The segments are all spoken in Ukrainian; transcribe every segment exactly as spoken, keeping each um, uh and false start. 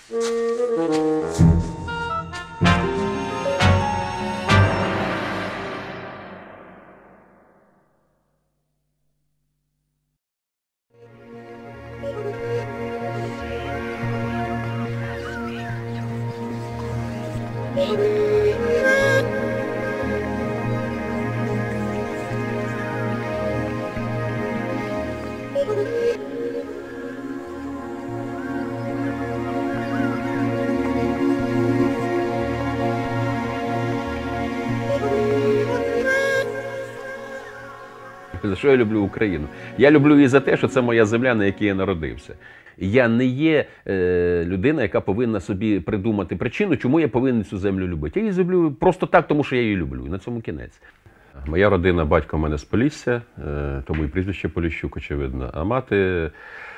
За що я люблю Україну? Я люблю її за те, що це моя земля, на якій я народився. Я не є е, людина, яка повинна собі придумати причину, чому я повинен цю землю любити. Я її люблю просто так, тому що я її люблю. І на цьому кінець. Моя родина, батько в мене з Полісся, е, тому і прізвище Поліщук, очевидно. А мати е,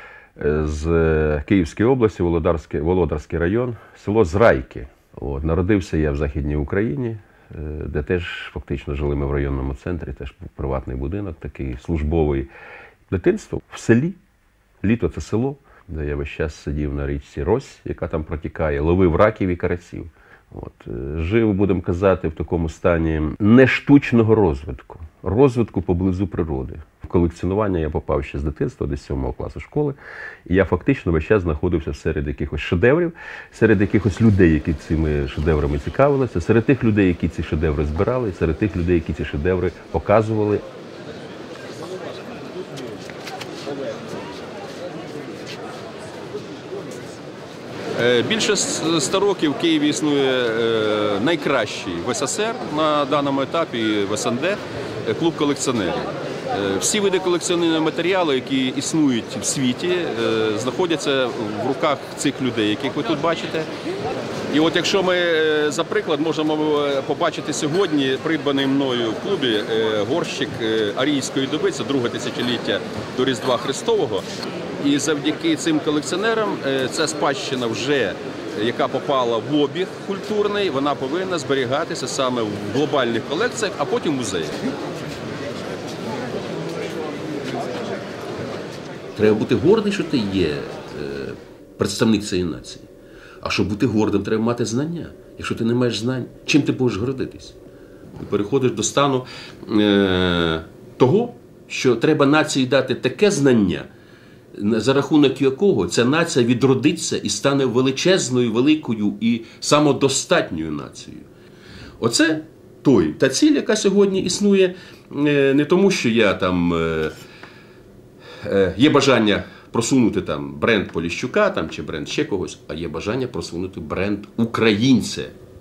з Київської області, Володарський, Володарський район, село Зрайки. От, народився я в Західній Україні, де теж фактично жили ми в районному центрі, теж був приватний будинок, такий службовий. Дитинство в селі, літо це село, де я весь час сидів на річці Рось, яка там протікає, ловив раків і карасів. От. Жив, будемо казати, в такому стані не штучного розвитку, розвитку поблизу природи. В колекціонування я попав ще з дитинства, десь сьомого класу школи, і я фактично весь час знаходився серед якихось шедеврів, серед якихось людей, які цими шедеврами цікавилися, серед тих людей, які ці шедеври збирали, серед тих людей, які ці шедеври показували. Більше ста років в Києві існує найкращий в ес ес ер на даному етапі, в ес ен де, клуб колекціонерів. Всі види колекціонного матеріалу, які існують в світі, знаходяться в руках цих людей, яких ви тут бачите. І от якщо ми, за приклад, можемо побачити сьогодні придбаний мною в клубі горщик арійської доби, це друге тисячоліття до Різдва Христового. І завдяки цим колекціонерам ця спадщина вже, яка попала в обіг культурний, вона повинна зберігатися саме в глобальних колекціях, а потім в музеях. Треба бути гордий, що ти є представник цієї нації. А щоб бути гордим, треба мати знання. Якщо ти не маєш знань, чим ти будеш гордитись? Ти переходиш до стану е- того, що треба нації дати таке знання, за рахунок якого ця нація відродиться і стане величезною, великою і самодостатньою нацією. Оце той, та ціль, яка сьогодні існує не тому, що я там, е, е, є бажання просунути там бренд Поліщука там, чи бренд ще когось, а є бажання просунути бренд українця.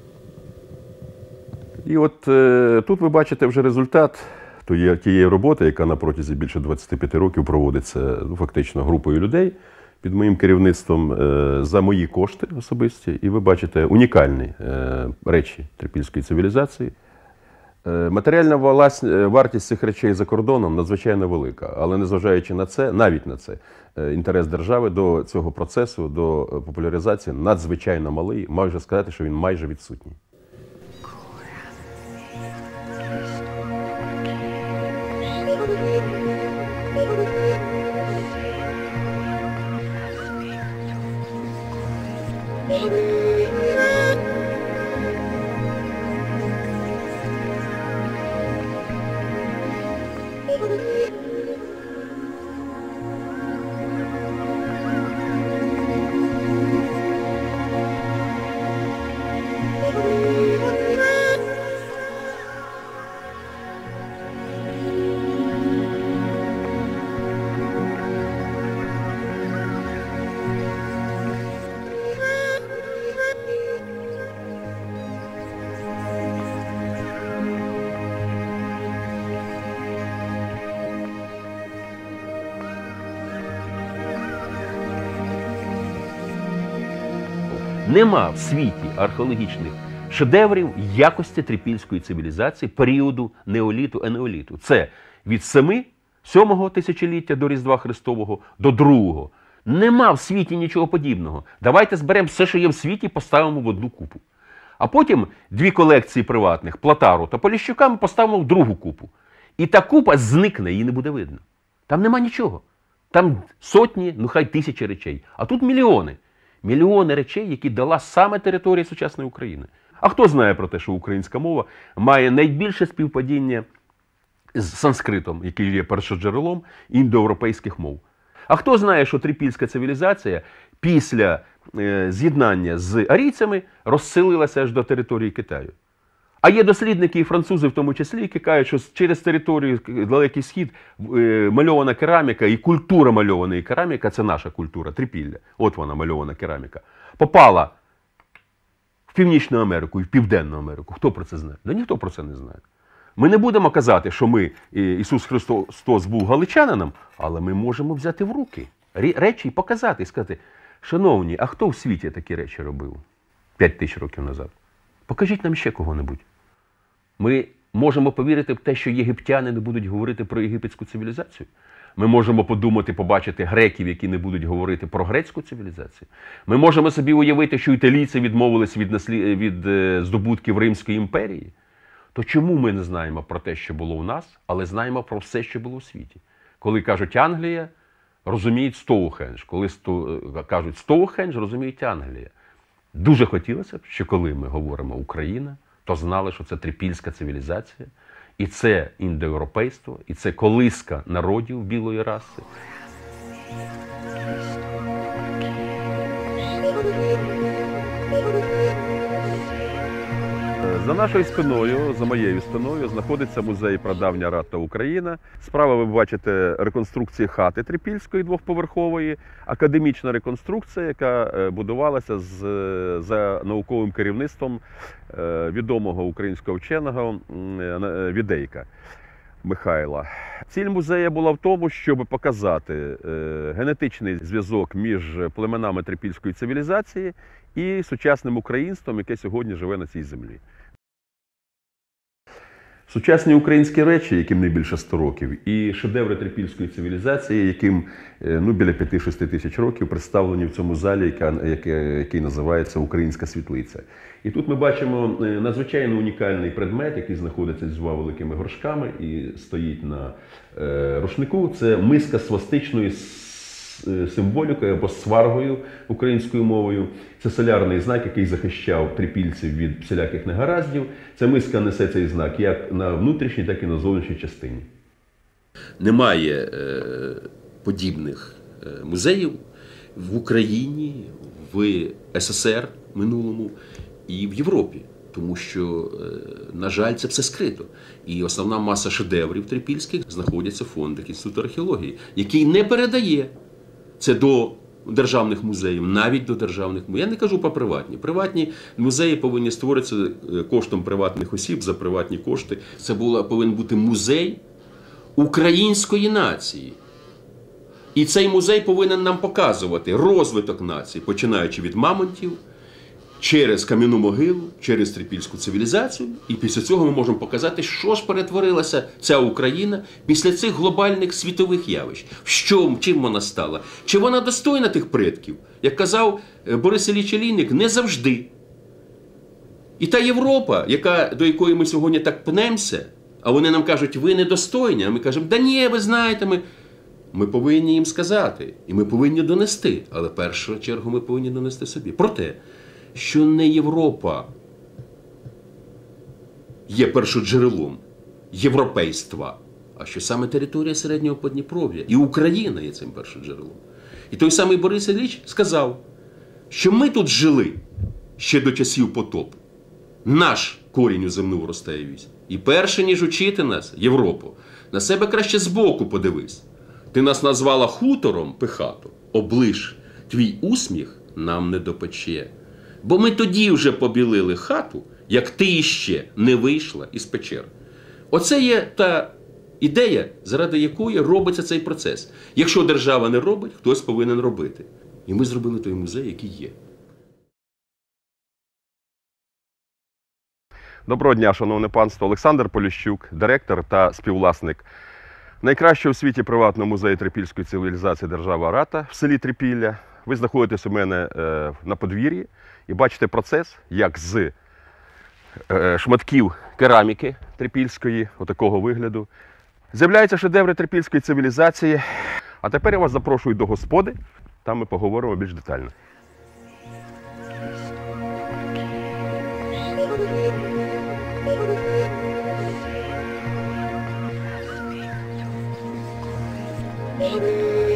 І от е, тут ви бачите вже результат тієї роботи, яка на протязі більше двадцяти п'яти років проводиться ну, фактично групою людей під моїм керівництвом е, за мої кошти особисті. І ви бачите унікальні е, речі трипільської цивілізації. Е, матеріальна вартість цих речей за кордоном надзвичайно велика, але незважаючи на це, навіть на це, е, інтерес держави до цього процесу, до популяризації надзвичайно малий, можна сказати, що він майже відсутній. Нема в світі археологічних шедеврів якості трипільської цивілізації періоду неоліту, енеоліту. Це від сьомого тисячоліття до Різдва Христового до другого. Нема в світі нічого подібного. Давайте зберемо все, що є в світі, поставимо в одну купу. А потім дві колекції приватних, Платару та Поліщука, ми поставимо в другу купу. І та купа зникне, її не буде видно. Там нема нічого. Там сотні, ну хай тисячі речей. А тут мільйони. Мільйони речей, які дала саме територія сучасної України. А хто знає про те, що українська мова має найбільше співпадіння з санскритом, який є першоджерелом індоєвропейських мов? А хто знає, що трипільська цивілізація після е, з'єднання з арійцями розселилася аж до території Китаю? А є дослідники і французи в тому числі, які кажуть, що через територію Далекий Схід е, мальована кераміка і культура мальованої кераміки, це наша культура, Трипілля, от вона мальована кераміка, попала в Північну Америку і в Південну Америку. Хто про це знає? Да ніхто про це не знає. Ми не будемо казати, що ми, Ісус Христос був галичанином, але ми можемо взяти в руки речі і показати, і сказати, шановні, а хто в світі такі речі робив п'ять тисяч років назад? Покажіть нам ще кого-небудь. Ми можемо повірити в те, що єгиптяни не будуть говорити про єгипетську цивілізацію. Ми можемо подумати, побачити греків, які не будуть говорити про грецьку цивілізацію. Ми можемо собі уявити, що італійці відмовились від, наслід... від здобутків Римської імперії. То чому ми не знаємо про те, що було у нас, але знаємо про все, що було у світі? Коли кажуть Англія, розуміють Стоухендж. Коли сто... кажуть Стоухендж, розуміють Англія. Дуже хотілося б, що коли ми говоримо Україна, то знали, що це трипільська цивілізація, і це індоєвропейство, і це колиска народів білої раси. За нашою спиною, за моєю спиною, знаходиться музей «Прадавня Рата Україна». Справа ви бачите реконструкції хати трипільської двохповерхової, академічна реконструкція, яка будувалася з, за науковим керівництвом відомого українського вченого Відейка Михайла. Ціль музею була в тому, щоб показати генетичний зв'язок між племенами трипільської цивілізації і сучасним українством, яке сьогодні живе на цій землі. Сучасні українські речі, яким не більше ста років, і шедеври трипільської цивілізації, яким ну, біля п'яти-шести тисяч років, представлені в цьому залі, яка, який, який називається «Українська світлиця». І тут ми бачимо надзвичайно унікальний предмет, який знаходиться з двома великими горшками і стоїть на е, рушнику. Це миска свастичної символікою або сваргою українською мовою. Це солярний знак, який захищав трипільців від всіляких негараздів. Ця миска несе цей знак як на внутрішній, так і на зовнішній частині. Немає е, подібних е, музеїв в Україні, в ес ес ер минулому і в Європі. Тому що, на жаль, це все скрито. І основна маса шедеврів трипільських знаходяться в фондах Інституту археології, який не передає це до державних музеїв, навіть до державних музеїв. Я не кажу про приватні. Приватні музеї повинні створитися коштом приватних осіб за приватні кошти. Це була, повинен бути музей української нації. І цей музей повинен нам показувати розвиток нації, починаючи від мамонтів, через Кам'яну могилу, через трипільську цивілізацію. І після цього ми можемо показати, що ж перетворилася ця Україна після цих глобальних світових явищ. В що, чим вона стала? Чи вона достойна тих предків? Як казав Борис Ілліч Олійник, не завжди. І та Європа, яка, до якої ми сьогодні так пнемося, а вони нам кажуть, ви недостойні, а ми кажемо, да ні, ви знаєте, ми... Ми повинні їм сказати, і ми повинні донести, але в першу чергу ми повинні донести собі. Про те, що не Європа є першоджерелом європейства, а що саме територія Середнього Подніпров'я і Україна є цим першоджерелом. І той самий Борис Ілліч сказав, що ми тут жили ще до часів потопу. Наш корінь у земну вростає вісь. І перше, ніж учити нас, Європу, на себе краще збоку подивись. Ти нас назвала хутором, пихато, облиш, твій усміх нам не допече. Бо ми тоді вже побілили хату, як ти іще не вийшла із печер. Оце є та ідея, заради якої робиться цей процес. Якщо держава не робить, хтось повинен робити. І ми зробили той музей, який є. Доброго дня, шановне панство. Олександр Поліщук, директор та співвласник найкращого в світі приватного музею трипільської цивілізації «Держава Рата» в селі Трипілля. Ви знаходитесь у мене е, на подвір'ї і бачите процес, як з е, шматків кераміки трипільської, отакого вигляду, з'являються шедеври трипільської цивілізації. А тепер я вас запрошую до господи, там ми поговоримо більш детально. Thank you.